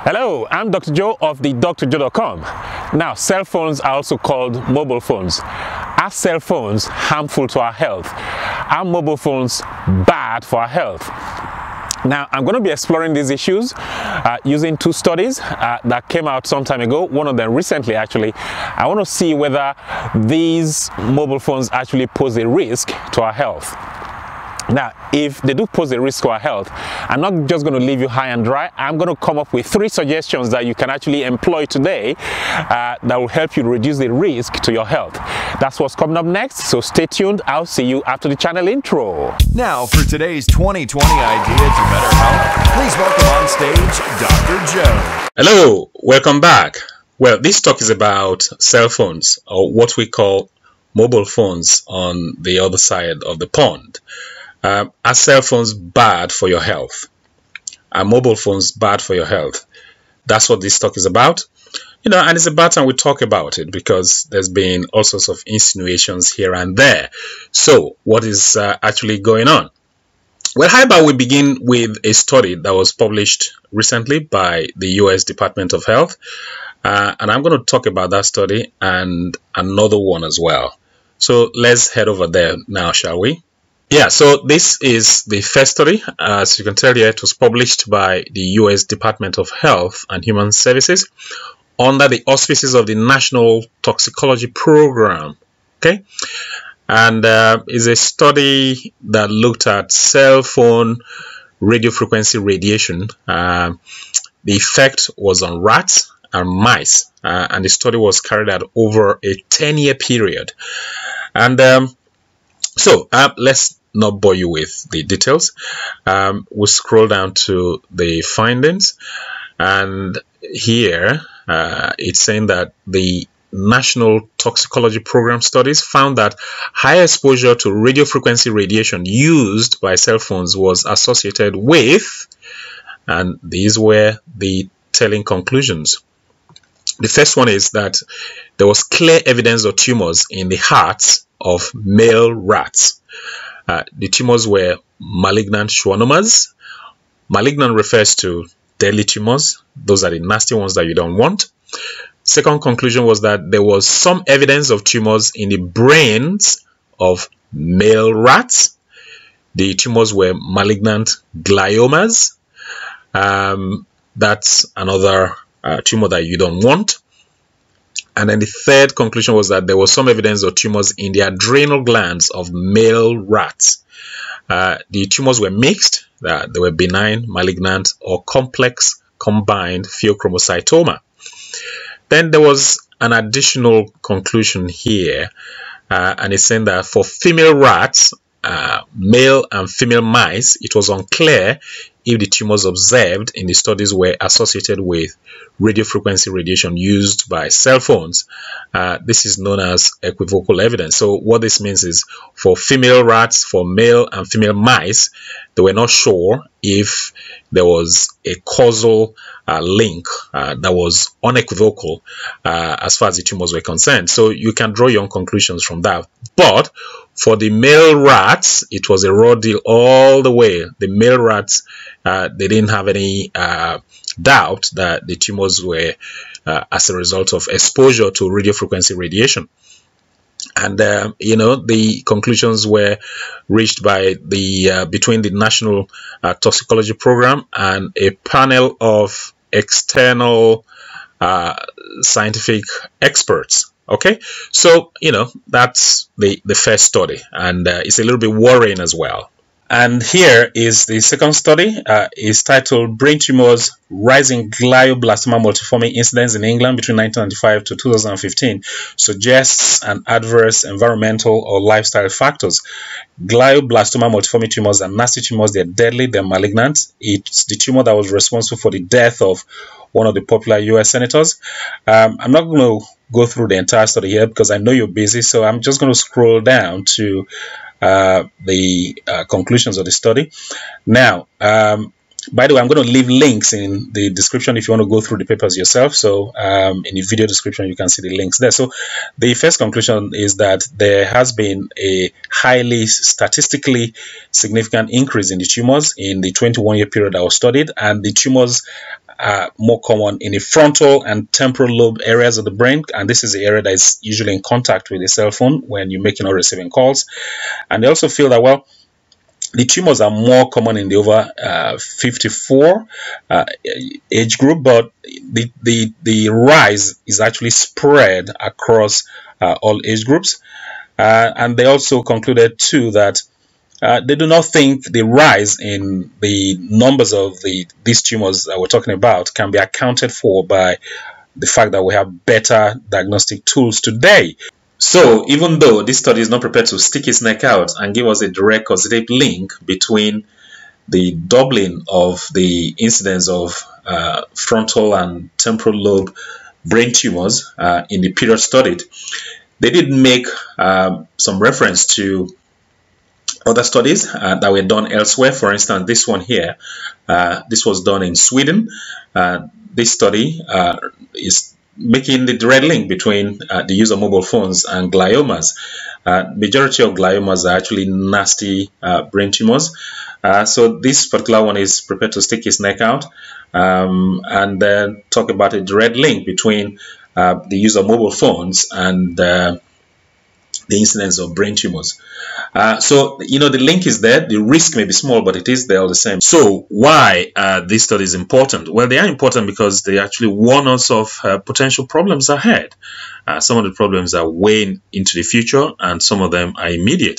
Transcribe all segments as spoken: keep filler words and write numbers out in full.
Hello, I'm Doctor Joe of the D R joe dot com. Now, cell phones are also called mobile phones. Are cell phones harmful to our health? Are mobile phones bad for our health? Now, I'm going to be exploring these issues uh, using two studies uh, that came out some time ago, one of them recently actually. I want to see whether these mobile phones actually pose a risk to our health. Now, if they do pose a risk to our health, I'm not just going to leave you high and dry. I'm going to come up with three suggestions that you can actually employ today uh, that will help you reduce the risk to your health. That's what's coming up next, so stay tuned. I'll see you after the channel intro. Now, for today's twenty twenty Idea to Better Health, please welcome on stage Doctor Joe. Hello, welcome back. Well, this talk is about cell phones, or what we call mobile phones on the other side of the pond. Uh, are cell phones bad for your health? Are mobile phones bad for your health? That's what this talk is about. You know, and it's about time we talk about it because there's been all sorts of insinuations here and there. So, what is uh, actually going on? Well, how about we begin with a study that was published recently by the U S Department of Health. Uh, and I'm going to talk about that study and another one as well. So, let's head over there now, shall we? Yeah, so this is the first study. As you can tell here, it was published by the U S Department of Health and Human Services under the auspices of the National Toxicology Program. Okay, and uh, is a study that looked at cell phone radio frequency radiation. Uh, the effect was on rats and mice, uh, and the study was carried out over a ten-year period. And um, So uh, let's not bore you with the details. Um, we'll scroll down to the findings, and here uh, it's saying that the National Toxicology Program studies found that high exposure to radio frequency radiation used by cell phones was associated with, and these were the telling conclusions. The first one is that there was clear evidence of tumors in the hearts of male rats. Uh, the tumors were malignant schwannomas. Malignant refers to deadly tumors. Those are the nasty ones that you don't want. Second conclusion was that there was some evidence of tumors in the brains of male rats. The tumors were malignant gliomas. Um, that's another uh, tumor that you don't want. And then the third conclusion was that there was some evidence of tumors in the adrenal glands of male rats. Uh, the tumors were mixed. Uh, they were benign, malignant, or complex combined pheochromocytoma. Then there was an additional conclusion here, uh, and it's saying that for female rats, uh, male and female mice, it was unclear if the tumors observed in the studies were associated with radiofrequency radiation used by cell phones. Uh, this is known as equivocal evidence. So what this means is for female rats, for male and female mice, they were not sure if there was a causal uh, link uh, that was unequivocal uh, as far as the tumors were concerned. So you can draw your own conclusions from that. But for the male rats, it was a raw deal all the way. The male rats, uh, they didn't have any uh, doubt that the tumors were uh, as a result of exposure to radiofrequency radiation. And uh, you know, the conclusions were reached by the uh, between the National uh, Toxicology Program and a panel of external uh, scientific experts. Okay, so you know, that's the the first study, and uh, it's a little bit worrying as well. And here is the second study. Uh, is titled "Brain Tumors Rising Glioblastoma Multiforme Incidence in England Between nineteen ninety-five to two thousand fifteen Suggests an Adverse Environmental or Lifestyle Factors." Glioblastoma multiforme tumors are nasty tumors. They're deadly. They're malignant. It's the tumor that was responsible for the death of one of the popular U S senators. Um, I'm not going to go through the entire study here because I know you're busy, so I'm just going to scroll down to uh, the uh, conclusions of the study. Now, um, by the way, I'm going to leave links in the description if you want to go through the papers yourself. So um, in the video description, you can see the links there. So the first conclusion is that there has been a highly statistically significant increase in the tumors in the twenty-one year period that was studied, and the tumors are more common in the frontal and temporal lobe areas of the brain, and this is the area that is usually in contact with the cell phone when you're making or receiving calls. And they also feel that, well, the tumors are more common in the over uh, fifty-four uh, age group, but the, the, the rise is actually spread across uh, all age groups. Uh, and they also concluded too that uh, they do not think the rise in the numbers of the these tumors that we're talking about can be accounted for by the fact that we have better diagnostic tools today. So even though this study is not prepared to stick its neck out and give us a direct causative link between the doubling of the incidence of uh, frontal and temporal lobe brain tumors uh, in the period studied, they did make uh, some reference to other studies uh, that were done elsewhere. For instance, this one here, uh, this was done in Sweden. Uh, this study uh, is making the direct link between uh, the use of mobile phones and gliomas. Uh, majority of gliomas are actually nasty uh, brain tumors. Uh, so this particular one is prepared to stick his neck out um, and then talk about a direct link between uh, the use of mobile phones and uh, the incidence of brain tumors. Uh, so, you know, the link is there. The risk may be small, but it is there all the same. So why are these studies important? Well, they are important because they actually warn us of uh, potential problems ahead. Uh, some of the problems are way into the future, and some of them are immediate.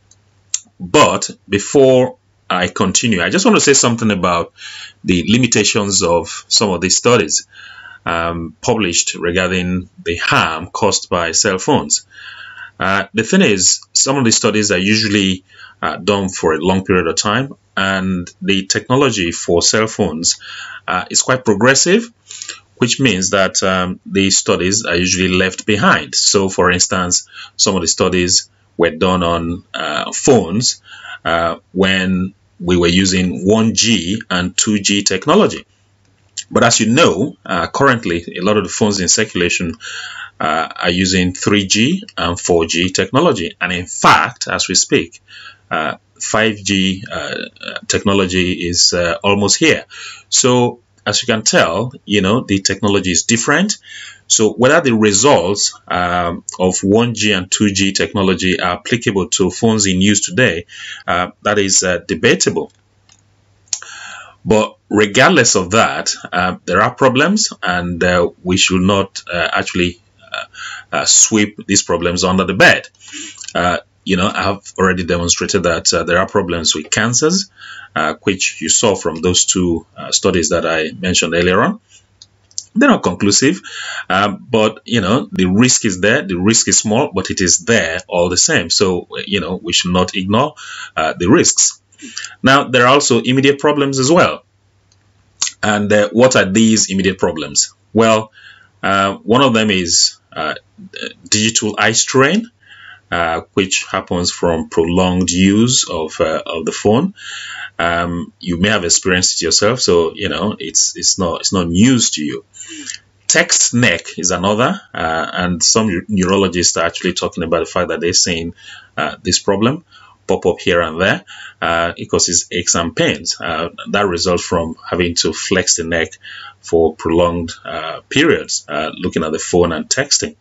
But before I continue, I just want to say something about the limitations of some of these studies um, published regarding the harm caused by cell phones. Uh, the thing is, some of the studies are usually uh, done for a long period of time, and the technology for cell phones uh, is quite progressive, which means that um, the studies are usually left behind. So, for instance, some of the studies were done on uh, phones uh, when we were using one G and two G technology. But as you know, uh, currently, a lot of the phones in circulation Uh, are using three G and four G technology, and in fact, as we speak, uh, five G uh, technology is uh, almost here. So as you can tell, you know, the technology is different. So whether the results um, of one G and two G technology are applicable to phones in use today, uh, that is uh, debatable. But regardless of that, uh, there are problems, and uh, we should not uh, actually Uh, uh, sweep these problems under the bed. Uh, you know, I have already demonstrated that uh, there are problems with cancers, uh, which you saw from those two uh, studies that I mentioned earlier on. They're not conclusive, uh, but, you know, the risk is there. The risk is small, but it is there all the same. So, you know, we should not ignore uh, the risks. Now, there are also immediate problems as well. And uh, what are these immediate problems? Well, uh, one of them is Uh, digital eye strain, uh, which happens from prolonged use of uh, of the phone. Um, you may have experienced it yourself, so you know it's it's not it's not news to you. Text neck is another, uh, and some neurologists are actually talking about the fact that they're seeing uh, this problem pop up here and there. Uh, it causes aches and pains. Uh, that results from having to flex the neck for prolonged uh, periods, uh, looking at the phone and texting.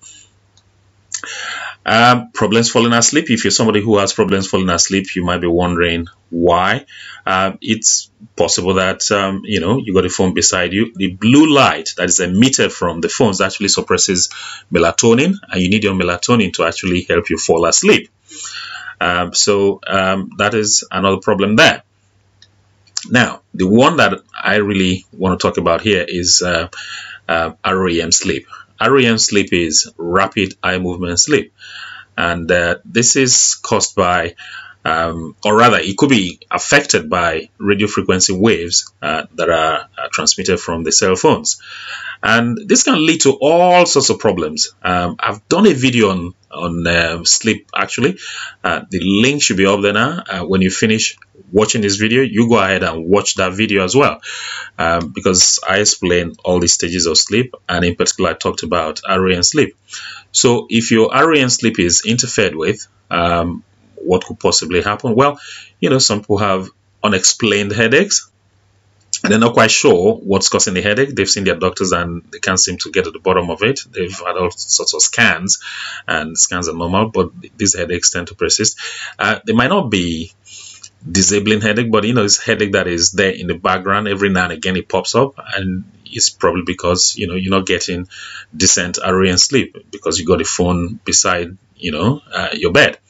Um, problems falling asleep. If you're somebody who has problems falling asleep, you might be wondering why. Uh, it's possible that um, you know you got a phone beside you. The blue light that is emitted from the phones actually suppresses melatonin, and you need your melatonin to actually help you fall asleep. Um, so um, that is another problem there. Now, the one that I really want to talk about here is uh, uh, R E M sleep. R E M sleep is rapid eye movement sleep, and uh, this is caused by, um, or rather, it could be affected by radio frequency waves uh, that are uh, transmitted from the cell phones. And this can lead to all sorts of problems. Um, I've done a video on, on uh, sleep, actually. Uh, the link should be up there now. Uh, when you finish watching this video, you go ahead and watch that video as well. Um, because I explain all the stages of sleep, and in particular, I talked about R E M sleep. So if your R E M sleep is interfered with, um, what could possibly happen? Well, you know, some people have unexplained headaches. and they're not quite sure what's causing the headache. They've seen their doctors and they can't seem to get to the bottom of it. They've had all sorts of scans, and scans are normal, but these headaches tend to persist. Uh, they might not be disabling headache, but you know, it's headache that is there in the background. Every now and again it pops up, and it's probably because you know you're not getting decent R E M sleep because you got the phone beside you know uh, your bed.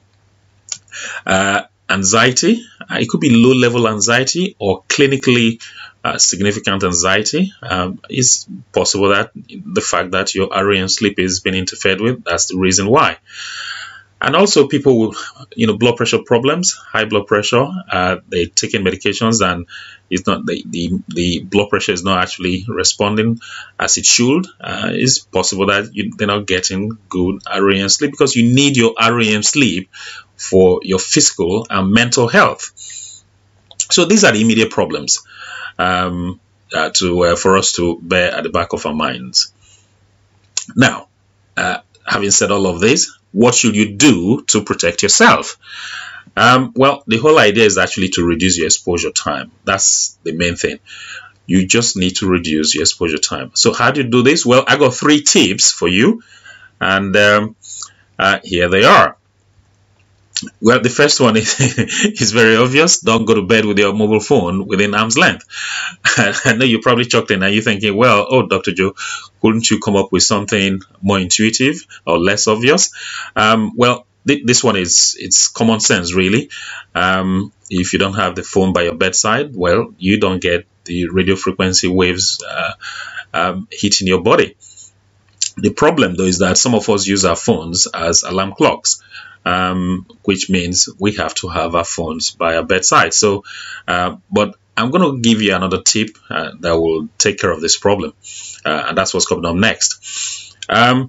Uh, anxiety, uh, it could be low level anxiety or clinically uh, significant anxiety. Um, it's possible that the fact that your R E M sleep is being interfered with, that's the reason why. And also people with, you know, blood pressure problems, high blood pressure, uh, they're taking medications and it's not the, the, the blood pressure is not actually responding as it should. Uh, it's possible that you, they're not getting good R E M sleep because you need your R E M sleep for your physical and mental health. So these are the immediate problems um, uh, to uh, for us to bear at the back of our minds. Now, uh, having said all of this, what should you do to protect yourself? Um, well, the whole idea is actually to reduce your exposure time. That's the main thing. You just need to reduce your exposure time. So how do you do this? Well, I got three tips for you, and um, uh, here they are. Well, the first one is, is very obvious. Don't go to bed with your mobile phone within arm's length. I know you're probably chucked in and you're thinking, well, oh, Doctor Joe, couldn't you come up with something more intuitive or less obvious? Um, well, th this one is it's common sense, really. Um, if you don't have the phone by your bedside, well, you don't get the radio frequency waves uh, um, hitting your body. The problem, though, is that some of us use our phones as alarm clocks. Um, which means we have to have our phones by our bedside. So, uh, but I'm going to give you another tip uh, that will take care of this problem, uh, and that's what's coming up next. Um,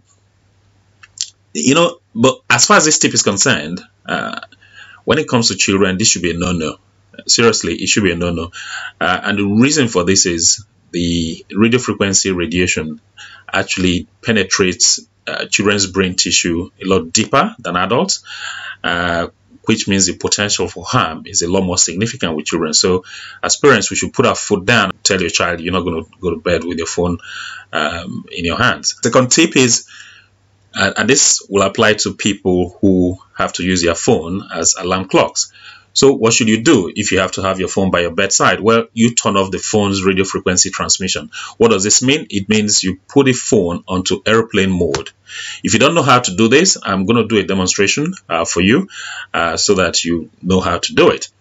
you know, but as far as this tip is concerned, uh, when it comes to children, this should be a no-no. Seriously, it should be a no-no. Uh, and the reason for this is the radio frequency radiation actually penetrates Uh, children's brain tissue a lot deeper than adults, uh, which means the potential for harm is a lot more significant with children. So as parents, we should put our foot down, tell your child you're not going to go to bed with your phone um, in your hands. Second tip is, uh, and this will apply to people who have to use their phone as alarm clocks. So what should you do if you have to have your phone by your bedside? Well, you turn off the phone's radio frequency transmission. What does this mean? It means you put the phone onto airplane mode. If you don't know how to do this, I'm going to do a demonstration uh, for you uh, so that you know how to do it.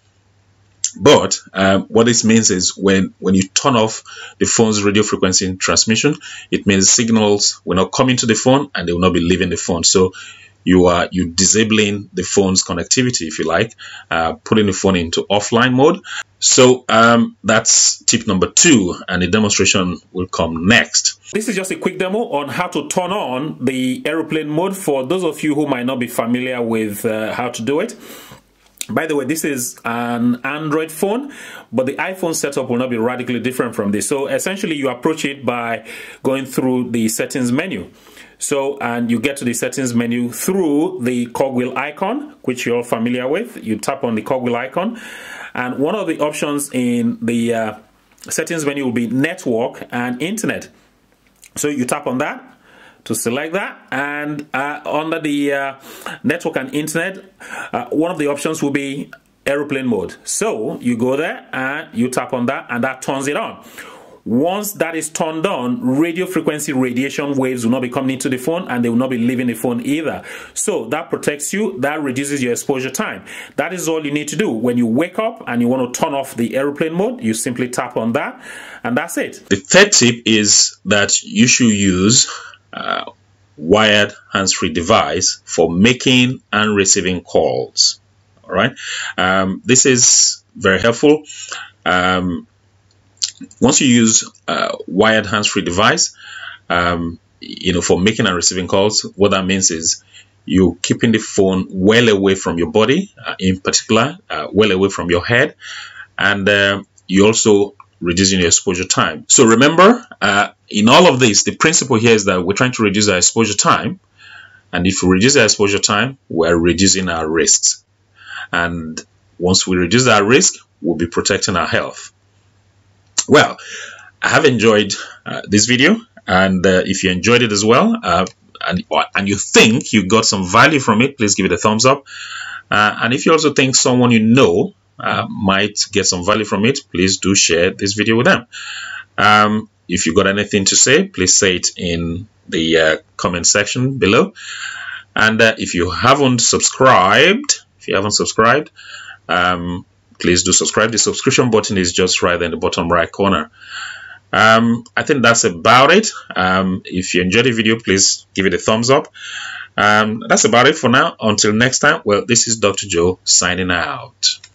But um, what this means is when, when you turn off the phone's radio frequency transmission, it means signals will not come into the phone and they will not be leaving the phone. So you are you disabling the phone's connectivity, if you like, uh, putting the phone into offline mode. So um, that's tip number two, and the demonstration will come next. This is just a quick demo on how to turn on the airplane mode for those of you who might not be familiar with uh, how to do it. By the way, this is an Android phone, but the iPhone setup will not be radically different from this. So essentially, you approach it by going through the settings menu. So, and you get to the settings menu through the cogwheel icon, which you're all familiar with. You tap on the cogwheel icon, and one of the options in the uh, settings menu will be network and internet. So you tap on that to select that, and uh, under the uh, network and internet, uh, one of the options will be airplane mode. So you go there and you tap on that, and that turns it on. Once that is turned on, radio frequency radiation waves will not be coming into the phone and they will not be leaving the phone either. So that protects you, that reduces your exposure time. That is all you need to do. When you wake up and you want to turn off the airplane mode, you simply tap on that and that's it. The third tip is that you should use uh, wired hands-free device for making and receiving calls. All right. Um, this is very helpful. Um, Once you use uh, wired hands-free device, um, you know, for making and receiving calls, what that means is you're keeping the phone well away from your body, uh, in particular, uh, well away from your head, and uh, you're also reducing your exposure time. So remember, uh, in all of this, the principle here is that we're trying to reduce our exposure time, and if we reduce our exposure time, we're reducing our risks. And once we reduce our risk, we'll be protecting our health. Well, I have enjoyed uh, this video, and uh, if you enjoyed it as well, uh, and, and you think you got some value from it, please give it a thumbs up. Uh, and if you also think someone you know uh, might get some value from it, please do share this video with them. Um, if you got anything to say, please say it in the uh, comment section below. And uh, if you haven't subscribed, if you haven't subscribed, um, please do subscribe. The subscription button is just right in the bottom right corner. Um, I think that's about it. Um, if you enjoyed the video, please give it a thumbs up. Um, that's about it for now. Until next time, well, this is Doctor Joe signing out.